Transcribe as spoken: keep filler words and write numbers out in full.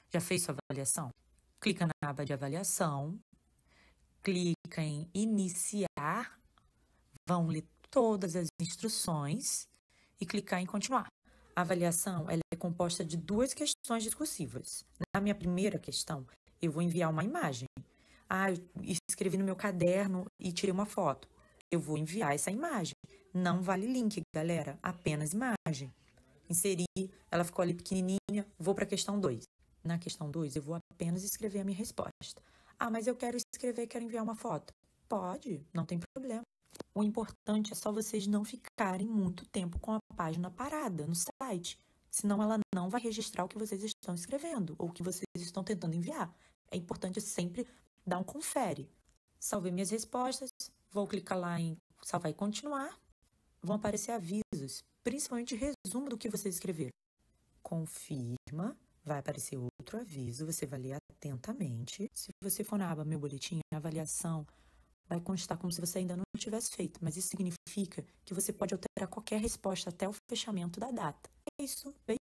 Já fez sua avaliação? Clica na aba de avaliação, clica em iniciar, vão ler todas as instruções e clicar em continuar. A avaliação ela é composta de duas questões discursivas. Na minha primeira questão, eu vou enviar uma imagem. Ah, eu escrevi no meu caderno e tirei uma foto. Eu vou enviar essa imagem. Não vale link, galera, apenas imagem. Inserir, ela ficou ali pequenininha, vou para a questão dois. Na questão dois, eu vou apenas escrever a minha resposta. Ah, mas eu quero escrever, quero enviar uma foto. Pode, não tem problema. O importante é só vocês não ficarem muito tempo com a página parada no site, senão ela não vai registrar o que vocês estão escrevendo ou o que vocês estão tentando enviar. É importante sempre dar um confere. Salvei minhas respostas, vou clicar lá em salvar e continuar. Vão aparecer avisos, principalmente resumo do que vocês escreveram. Confirma, vai aparecer outro aviso, você vai ler atentamente. Se você for na aba Meu Boletim, a avaliação vai constar como se você ainda não tivesse feito, mas isso significa que você pode alterar qualquer resposta até o fechamento da data. É isso,